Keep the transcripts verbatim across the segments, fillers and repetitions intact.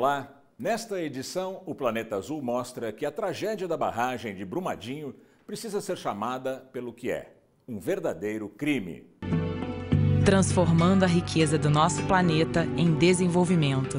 Olá! Nesta edição, o Planeta Azul mostra que a tragédia da barragem de Brumadinho precisa ser chamada pelo que é, um verdadeiro crime. Transformando a riqueza do nosso planeta em desenvolvimento.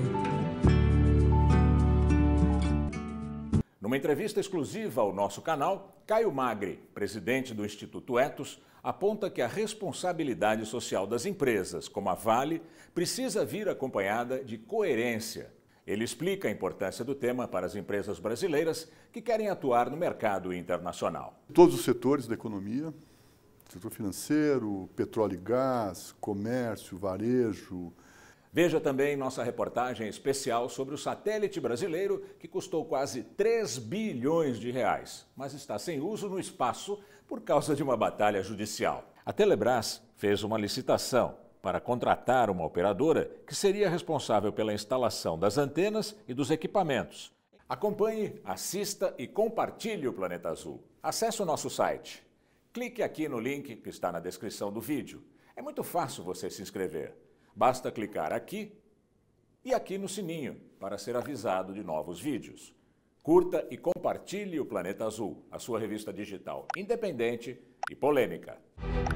Numa entrevista exclusiva ao nosso canal, Caio Magri, presidente do Instituto Ethos, aponta que a responsabilidade social das empresas, como a Vale, precisa vir acompanhada de coerência. Ele explica a importância do tema para as empresas brasileiras que querem atuar no mercado internacional. Todos os setores da economia, setor financeiro, petróleo e gás, comércio, varejo. Veja também nossa reportagem especial sobre o satélite brasileiro que custou quase três bilhões de reais, mas está sem uso no espaço por causa de uma batalha judicial. A Telebrás fez uma licitação para contratar uma operadora que seria responsável pela instalação das antenas e dos equipamentos. Acompanhe, assista e compartilhe o Planeta Azul. Acesse o nosso site. Clique aqui no link que está na descrição do vídeo. É muito fácil você se inscrever. Basta clicar aqui e aqui no sininho para ser avisado de novos vídeos. Curta e compartilhe o Planeta Azul, a sua revista digital independente e polêmica.